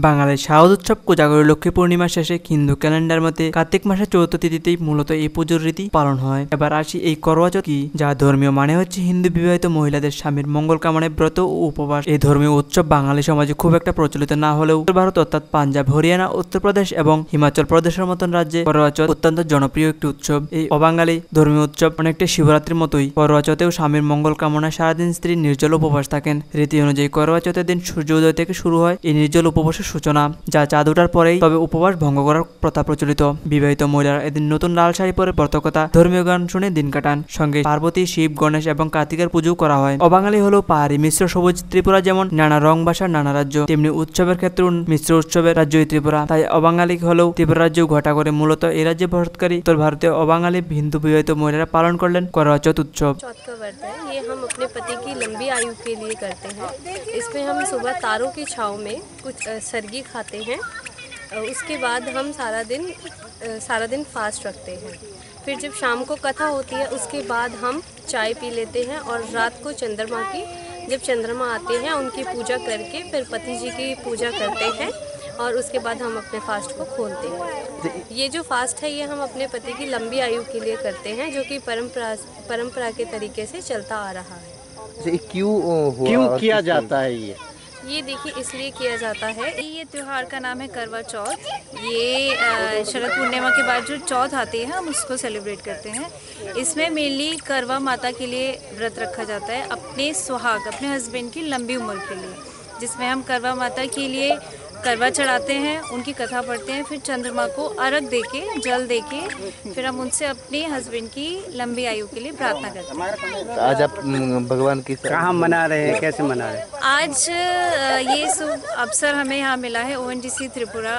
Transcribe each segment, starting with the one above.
বাঙালির শারদ উৎসব কোজাগরী লক্ষ্মী পূর্ণিমা শেষে হিন্দু ক্যালেন্ডার মতে কার্তিক মাসের চতুর্থ তিথিতেই মূলত এই পুজোর রীতি পালন হয়। এবার আসি এই করওয়া চৌথ কি, যা ধর্মীয় মানে হচ্ছে হিন্দু বিবাহিত মহিলাদের স্বামীর মঙ্গল কামনায় ব্রত ও উপবাস। এই ধর্মীয় উৎসব বাঙালি সমাজে খুব একটা প্রচলিত না হলেও উত্তর ভারত অর্থাৎ পাঞ্জাব, হরিয়ানা, উত্তরপ্রদেশ এবং হিমাচল প্রদেশের মতন রাজ্যে করওয়া চৌথ অত্যন্ত জনপ্রিয় একটি উৎসব। এই অবাঙালি ধর্মীয় উৎসব অনেকটা শিবরাত্রির মতোই করওয়া চৌথেও স্বামীর মঙ্গল কামনায় সারাদিন স্ত্রী নির্জল উপবাস থাকেন। রীতি অনুযায়ী করওয়া চৌথের দিন সূর্য উদয় থেকে শুরু হয় এই নির্জল উপবাসের সূচনা, যা চাঁদ ওঠার পরেই তবে উপবাস ভঙ্গ করার প্রথা প্রচলিত। বিবাহিত মহিলারা এদিন নতুন লাল শাড়ি পরে ব্রতকথা, ধর্মীয় গান শুনে দিন কাটান। সঙ্গে পার্বতী, শিব, গণেশ এবং কার্তিকের পুজো করা হয়। অবাঙালি হলো পাহাড়ি মিশ্র সবুজ। ত্রিপুরা যেমন নানা রং ভাষার নানা রাজ্য, তেমনি উৎসবের ক্ষেত্রে মিশ্র উৎসবের রাজ্যই ত্রিপুরা। তাই অবাঙালি হলেও ত্রিপুরা রাজ্যেও ঘটা করে মূলত এই রাজ্যে বসতকারী উত্তর ভারতীয় অবাঙালি হিন্দু বিবাহিত মহিলারা পালন করলেন করওয়া চৌথ উৎসব। ये हम अपने पति की लंबी आयु के लिए करते हैं। इसमें हम सुबह तारों की छाँव में कुछ सरगी खाते हैं। उसके बाद हम सारा दिन फास्ट रखते हैं। फिर जब शाम को कथा होती है उसके बाद हम चाय पी लेते हैं और रात को जब चंद्रमा आते हैं उनकी पूजा करके फिर पति जी की पूजा करते हैं और उसके बाद हम अपने फास्ट को खोलते हैं। ये जो फास्ट है ये हम अपने पति की लंबी आयु के लिए करते हैं, जो कि परंपरा के तरीके से चलता आ रहा है। क्यों किया जाता है ये देखिए इसलिए किया जाता है। ये त्योहार का नाम है करवा चौथ। ये शरद पूर्णिमा के बाद जो चौथ आती है हम उसको सेलिब्रेट करते हैं। इसमें मेनली करवा माता के लिए व्रत रखा जाता है, अपने सुहाग, अपने हस्बैंड की लंबी उम्र के लिए, जिसमें हम करवा माता के लिए करवा चढ़ाते हैं, उनकी कथा पढ़ते हैं, फिर चंद्रमा को अर्घ देके, जल देके, फिर हम उनसे अपने हस्बैंड की लंबी आयु के लिए प्रार्थना करते हैं। आज आप भगवान की कहाँ मना रहे हैं, कैसे मना रहे हैं? आज ये शुभ अवसर हमें यहाँ मिला है ONGC त्रिपुरा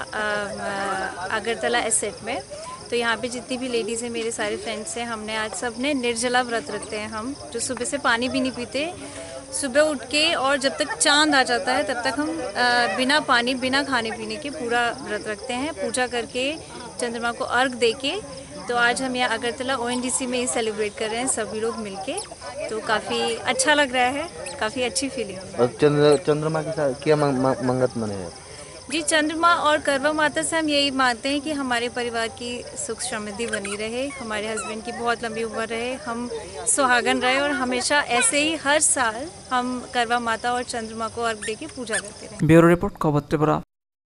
अगरतला एसेट में। तो यहाँ पे जितनी भी लेडीज़ हैं, मेरे सारे फ्रेंड्स हैं, हमने आज सब ने निर्जला व्रत रखते हैं। हम जो सुबह से पानी भी नहीं पीते, सुबह उठ के और जब तक चांद आ जाता है तब तक हम बिना पानी बिना खाने पीने के पूरा व्रत रखते हैं, पूजा करके चंद्रमा को अर्घ देके। तो आज हम यहाँ अगरतला ONGC में ही सेलिब्रेट कर रहे हैं सभी लोग मिलके। तो काफ़ी अच्छा लग रहा है, काफ़ी अच्छी फीलिंग। और चंद्रमा के साथ क्या मंगत मने है? जी, चंद्रमा और करवा माता से हम यही मानते हैं कि हमारे परिवार की सुख समृद्धि बनी रहे, हमारे हस्बैंड की बहुत लंबी उम्र रहे, हम सुहागन रहे और हमेशा ऐसे ही हर साल हम करवा माता और चंद्रमा को अर्घ देके पूजा करते रहे। ब्यूरो रिपोर्ट, खबर त्रिपुरा।